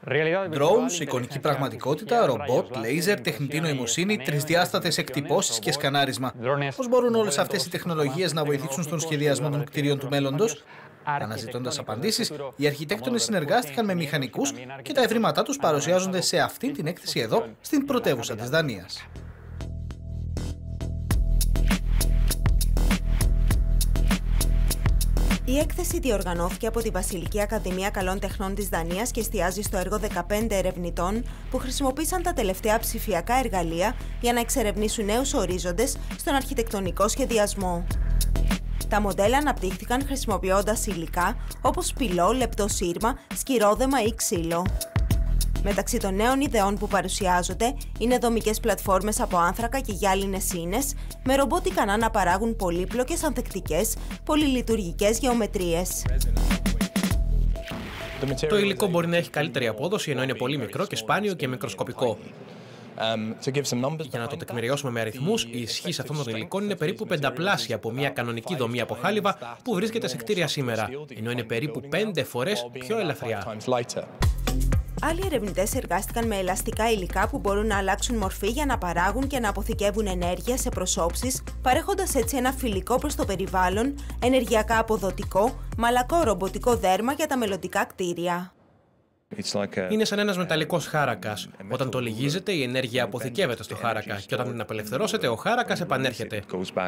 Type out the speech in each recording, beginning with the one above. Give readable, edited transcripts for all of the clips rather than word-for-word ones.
Drones, εικονική πραγματικότητα, ρομπότ, λέιζερ, τεχνητή νοημοσύνη, τρισδιάστατες εκτυπώσεις και σκανάρισμα. Πώς μπορούν όλες αυτές οι τεχνολογίες να βοηθήσουν στον σχεδιασμό των κτηρίων του μέλλοντος? Αναζητώντας απαντήσεις, οι αρχιτέκτονες συνεργάστηκαν με μηχανικούς και τα ευρήματά τους παρουσιάζονται σε αυτήν την έκθεση εδώ, στην πρωτεύουσα της Δανίας. Η έκθεση διοργανώθηκε από τη Βασιλική Ακαδημία Καλών Τεχνών της Δανίας και εστιάζει στο έργο 15 ερευνητών που χρησιμοποίησαν τα τελευταία ψηφιακά εργαλεία για να εξερευνήσουν νέους ορίζοντες στον αρχιτεκτονικό σχεδιασμό. Τα μοντέλα αναπτύχθηκαν χρησιμοποιώντας υλικά όπως σπηλό, λεπτό σύρμα, σκυρόδεμα ή ξύλο. Μεταξύ των νέων ιδεών που παρουσιάζονται είναι δομικές πλατφόρμες από άνθρακα και γυάλινες ίνες, με ρομπότ ικανά να παράγουν πολύπλοκες, ανθεκτικές, πολυλειτουργικές γεωμετρίες. Το υλικό μπορεί να έχει καλύτερη απόδοση ενώ είναι πολύ μικρό και σπάνιο και μικροσκοπικό. Για να το τεκμηριώσουμε με αριθμούς, η ισχύ αυτών των υλικών είναι περίπου πενταπλάσια από μια κανονική δομή από χάλιβα που βρίσκεται σε κτίρια σήμερα, ενώ είναι περίπου 5 φορές πιο ελαφριά. Άλλοι ερευνητές εργάστηκαν με ελαστικά υλικά που μπορούν να αλλάξουν μορφή για να παράγουν και να αποθηκεύουν ενέργεια σε προσώψεις, παρέχοντας έτσι ένα φιλικό προς το περιβάλλον, ενεργειακά αποδοτικό, μαλακό ρομποτικό δέρμα για τα μελλοντικά κτίρια. Είναι σαν ένας μεταλλικός χάρακας. Όταν το λυγίζετε, η ενέργεια αποθηκεύεται στο χάρακα και όταν την απελευθερώσετε, ο χάρακας επανέρχεται.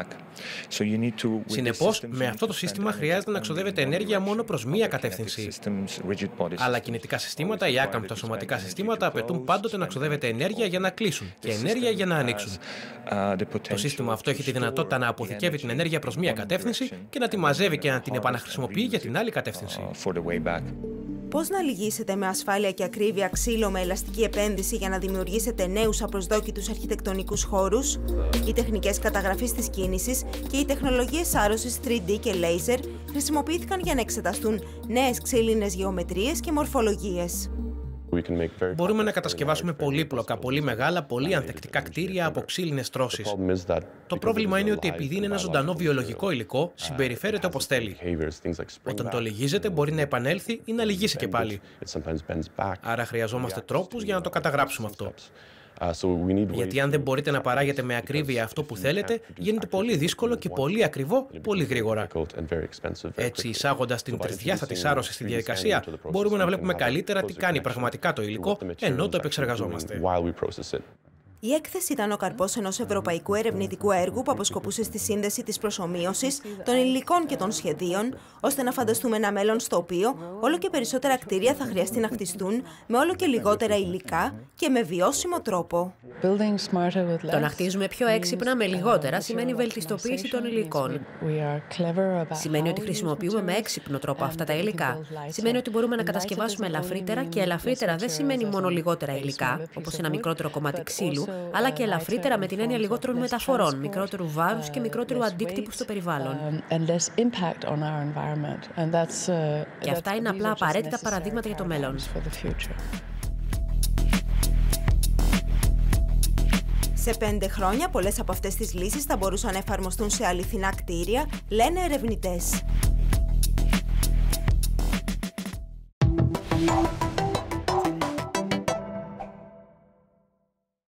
Συνεπώς, με αυτό το σύστημα χρειάζεται να ξοδεύετε ενέργεια μόνο προς μία κατεύθυνση. Άλλα κινητικά συστήματα ή άκαμπτα σωματικά συστήματα απαιτούν πάντοτε να ξοδεύετε ενέργεια για να κλείσουν και ενέργεια για να ανοίξουν. Το σύστημα αυτό έχει τη δυνατότητα να αποθηκεύει την ενέργεια προς μία κατεύθυνση και να τη μαζεύει και να την επαναχρησιμοποιεί για την άλλη κατεύθυνση. Πώς να λυγίσετε με ασφάλεια και ακρίβεια ξύλο με ελαστική επένδυση για να δημιουργήσετε νέους απροσδόκητους αρχιτεκτονικούς χώρους? Οι τεχνικές καταγραφής της κίνησης και οι τεχνολογίες σάρωσης 3D και laser χρησιμοποιήθηκαν για να εξεταστούν νέες ξύλινες γεωμετρίες και μορφολογίες. Μπορούμε να κατασκευάσουμε πολύπλοκα, πολύ μεγάλα, πολύ ανθεκτικά κτίρια από ξύλινες τρώσεις. Το πρόβλημα είναι ότι επειδή είναι ένα ζωντανό βιολογικό υλικό, συμπεριφέρεται όπως θέλει. Όταν το λυγίζετε, μπορεί να επανέλθει ή να λυγίσει και πάλι. Άρα χρειαζόμαστε τρόπους για να το καταγράψουμε αυτό. Γιατί αν δεν μπορείτε να παράγετε με ακρίβεια αυτό που θέλετε, γίνεται πολύ δύσκολο και πολύ ακριβό, πολύ γρήγορα. Έτσι, εισάγοντας την τρισδιάστατη σάρωση στη διαδικασία, μπορούμε να βλέπουμε καλύτερα τι κάνει πραγματικά το υλικό, ενώ το επεξεργαζόμαστε. Η έκθεση ήταν ο καρπός ενός ευρωπαϊκού ερευνητικού έργου που αποσκοπούσε στη σύνδεση της προσομοίωσης, των υλικών και των σχεδίων, ώστε να φανταστούμε ένα μέλλον στο οποίο όλο και περισσότερα κτίρια θα χρειαστεί να χτιστούν με όλο και λιγότερα υλικά και με βιώσιμο τρόπο. Το να χτίζουμε πιο έξυπνα με λιγότερα σημαίνει βελτιστοποίηση των υλικών. Σημαίνει ότι χρησιμοποιούμε με έξυπνο τρόπο αυτά τα υλικά. Σημαίνει ότι μπορούμε να κατασκευάσουμε ελαφρύτερα και ελαφρύτερα δεν σημαίνει μόνο λιγότερα υλικά, όπως ένα μικρότερο κομμάτι ξύλου, αλλά και ελαφρύτερα με την έννοια λιγότερων μεταφορών, μικρότερου βάρους και μικρότερου αντίκτυπου στο περιβάλλον. Και αυτά είναι απλά απαραίτητα παραδείγματα για το μέλλον. Σε 5 χρόνια, πολλές από αυτές τις λύσεις θα μπορούσαν να εφαρμοστούν σε αληθινά κτίρια, λένε ερευνητές.